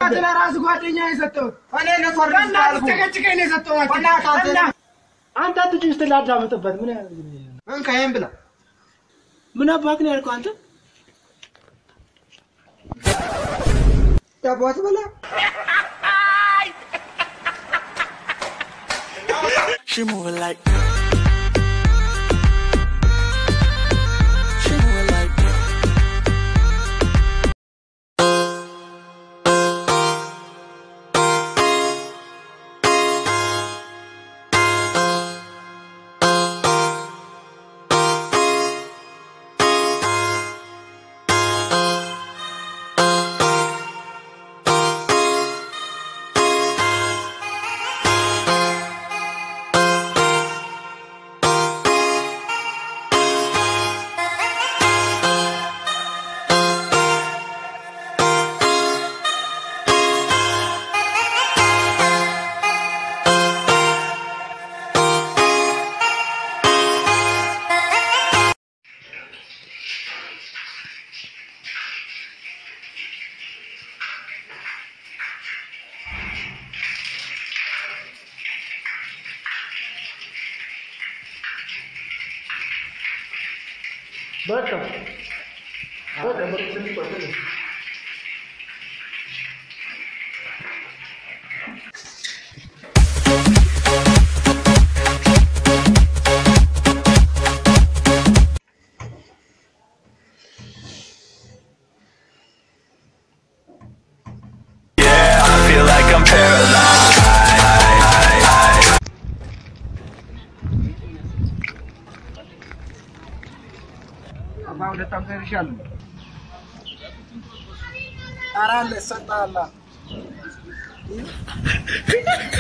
አትላ ራስ ጓደኛ ይሰጠው እኔ ለፈርድ ታልኩ ተከጭከኝ ነው ሰጠው አንተ አትጅ ስትላዳምጥበት ምን እንካየም ብላ ምን አባክ ነው ያልከው አንተ ያባቱ በላ She moving like Baka. Baka bersini pasal. yeah, I feel like I'm paralyzed. Abang datang ke Rizal. Aran le santa Allah.